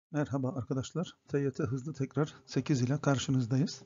Merhaba arkadaşlar. TYT Hızlı Tekrar 8 ile karşınızdayız.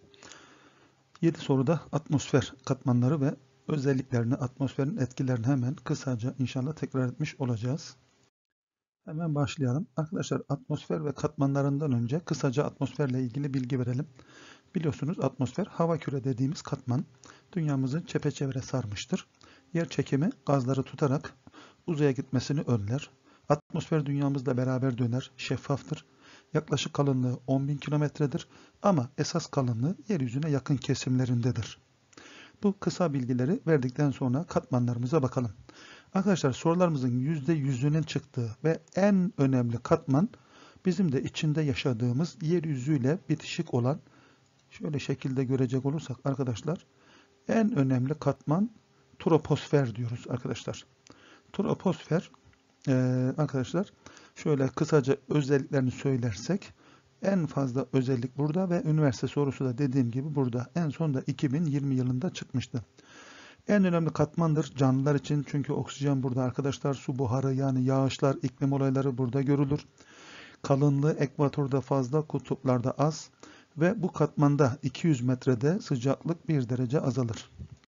7 soruda atmosfer katmanları ve özelliklerini, atmosferin etkilerini hemen kısaca inşallah tekrar etmiş olacağız. Hemen başlayalım. Arkadaşlar atmosfer ve katmanlarından önce kısaca atmosferle ilgili bilgi verelim. Biliyorsunuz atmosfer hava küre dediğimiz katman dünyamızı çepeçevre sarmıştır. Yer çekimi gazları tutarak uzaya gitmesini önler. Atmosfer dünyamızla beraber döner, şeffaftır. Yaklaşık kalınlığı 10.000 kilometredir ama esas kalınlığı yeryüzüne yakın kesimlerindedir. Bu kısa bilgileri verdikten sonra katmanlarımıza bakalım. Arkadaşlar sorularımızın %100'ünün çıktığı ve en önemli katman bizim de içinde yaşadığımız yeryüzüyle bitişik olan, şöyle şekilde görecek olursak arkadaşlar, en önemli katman troposfer diyoruz arkadaşlar. Troposfer arkadaşlar şöyle kısaca özelliklerini söylersek en fazla özellik burada ve üniversite sorusu da dediğim gibi burada. En son da 2020 yılında çıkmıştı. En önemli katmandır canlılar için çünkü oksijen burada arkadaşlar, su buharı yani yağışlar, iklim olayları burada görülür. Kalınlığı ekvatorda fazla, kutuplarda az ve bu katmanda 200 metrede sıcaklık 1 derece azalır.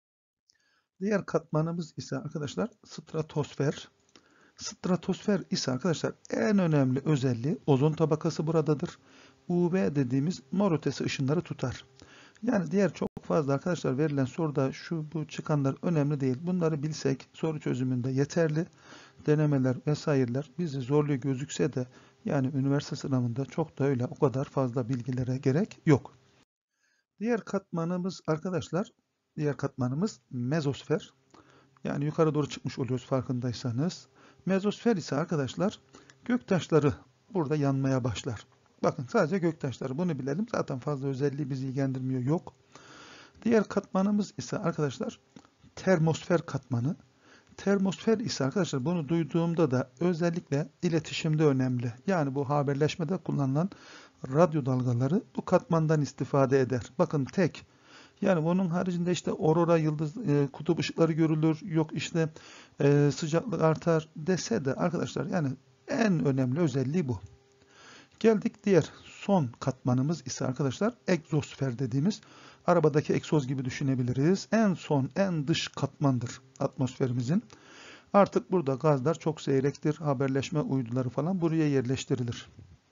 Diğer katmanımız ise arkadaşlar stratosfer. Stratosfer ise arkadaşlar en önemli özelliği ozon tabakası buradadır. UV dediğimiz mor ötesi ışınları tutar. Yani diğer çok fazla arkadaşlar verilen soruda şu bu çıkanlar önemli değil. Bunları bilsek soru çözümünde yeterli. Denemeler vesaireler bizi zorluyor gözükse de yani üniversite sınavında çok da öyle o kadar fazla bilgilere gerek yok. Diğer katmanımız arkadaşlar, diğer katmanımız mezosfer. Yani yukarı doğru çıkmış oluyoruz farkındaysanız. Mezosfer ise arkadaşlar göktaşları burada yanmaya başlar. Bakın sadece göktaşları bunu bilelim. Zaten fazla özelliği bizi ilgilendirmiyor yok. Diğer katmanımız ise arkadaşlar termosfer katmanı. Termosfer ise arkadaşlar bunu duyduğumda da özellikle iletişimde önemli. Yani bu haberleşmede kullanılan radyo dalgaları bu katmandan istifade eder. Bakın tek. Yani bunun haricinde işte aurora yıldız, kutup ışıkları görülür, yok işte sıcaklık artar dese de arkadaşlar yani en önemli özelliği bu. Geldik diğer son katmanımız ise arkadaşlar egzosfer dediğimiz arabadaki egzoz gibi düşünebiliriz. En son, en dış katmandır atmosferimizin. Artık burada gazlar çok seyrektir, haberleşme uyduları falan buraya yerleştirilir.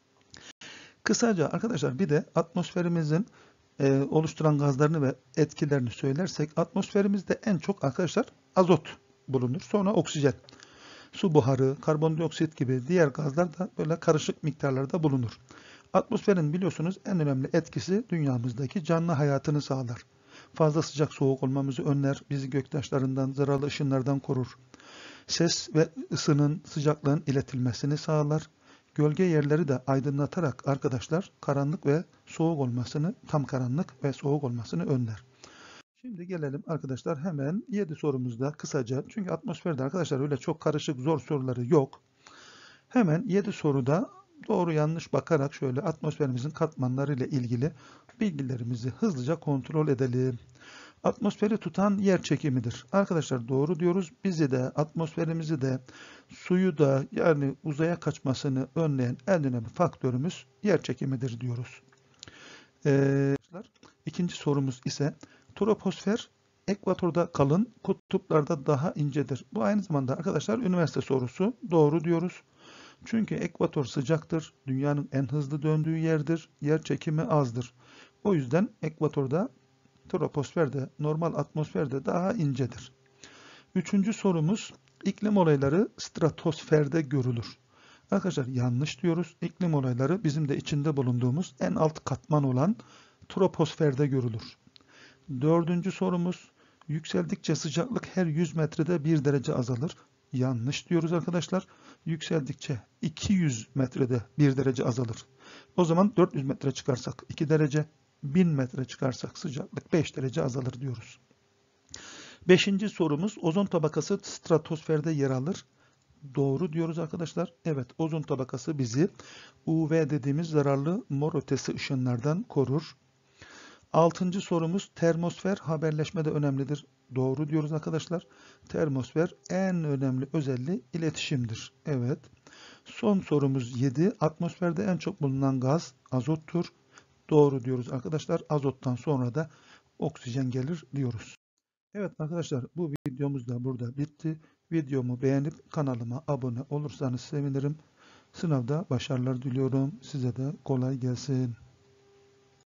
Kısaca arkadaşlar bir de atmosferimizin oluşturan gazlarını ve etkilerini söylersek atmosferimizde en çok arkadaşlar azot bulunur. Sonra oksijen, su buharı, karbondioksit gibi diğer gazlar da böyle karışık miktarlarda bulunur. Atmosferin biliyorsunuz en önemli etkisi dünyamızdaki canlı hayatını sağlar. Fazla sıcak soğuk olmamızı önler, bizi göktaşlarından, zararlı ışınlardan korur. Ses ve ısının, sıcaklığın iletilmesini sağlar. Gölge yerleri de aydınlatarak arkadaşlar karanlık ve soğuk olmasını, tam karanlık ve soğuk olmasını önler. Şimdi gelelim arkadaşlar hemen 7 sorumuzda kısaca. Çünkü atmosferde arkadaşlar öyle çok karışık zor soruları yok. Hemen 7 soruda doğru yanlış bakarak şöyle atmosferimizin katmanları ile ilgili bilgilerimizi hızlıca kontrol edelim. Atmosferi tutan yer çekimidir. Arkadaşlar doğru diyoruz. Bizi de atmosferimizi de suyu da yani uzaya kaçmasını önleyen en önemli faktörümüz yer çekimidir diyoruz. İkinci sorumuz ise troposfer ekvatorda kalın, kutuplarda daha incedir. Bu aynı zamanda arkadaşlar üniversite sorusu. Doğru diyoruz. Çünkü ekvator sıcaktır, dünyanın en hızlı döndüğü yerdir, yer çekimi azdır. O yüzden ekvatorda troposferde, normal atmosferde daha incedir. Üçüncü sorumuz, iklim olayları stratosferde görülür. Arkadaşlar yanlış diyoruz. İklim olayları bizim de içinde bulunduğumuz en alt katman olan troposferde görülür. Dördüncü sorumuz, yükseldikçe sıcaklık her 100 metrede 1 derece azalır. Yanlış diyoruz arkadaşlar. Yükseldikçe 200 metrede 1 derece azalır. O zaman 400 metre çıkarsak 2 derece, 1000 metre çıkarsak sıcaklık 5 derece azalır diyoruz. Beşinci sorumuz, ozon tabakası stratosferde yer alır. Doğru diyoruz arkadaşlar. Evet, ozon tabakası bizi UV dediğimiz zararlı mor ötesi ışınlardan korur. Altıncı sorumuz, termosfer haberleşmede önemlidir. Doğru diyoruz arkadaşlar. Termosfer en önemli özelliği iletişimdir. Evet. Son sorumuz 7. Atmosferde en çok bulunan gaz azottur. Doğru diyoruz arkadaşlar. Azottan sonra da oksijen gelir diyoruz. Evet arkadaşlar, bu videomuz da burada bitti. Videomu beğenip kanalıma abone olursanız sevinirim. Sınavda başarılar diliyorum. Size de kolay gelsin.